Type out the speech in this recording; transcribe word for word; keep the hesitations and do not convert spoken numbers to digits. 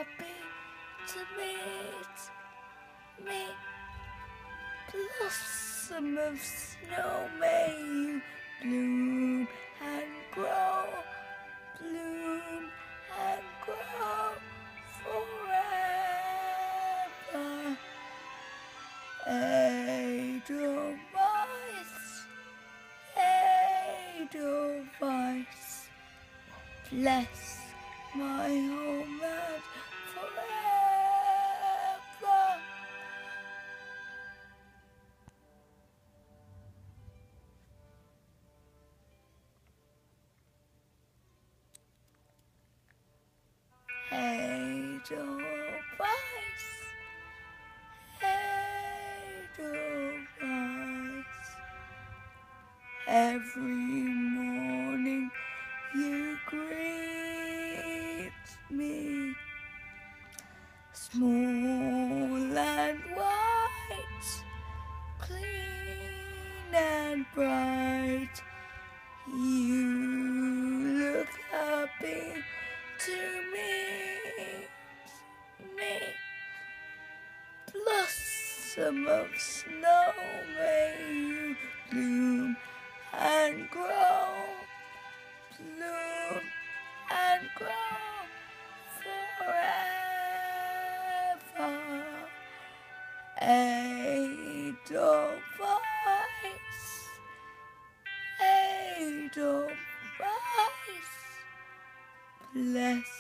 happy to meet me. Blossom of snow, may you bloom and grow, bloom and grow forever. Edelweiss, Edelweiss, bless my homeland forever. Edelweiss, Edelweiss, every morning you greet me, small and white, clean and bright. You look happy to meet me. Blossom of snow, may you bloom and grow, bloom and grow forever. Edelweiss, Edelweiss, bless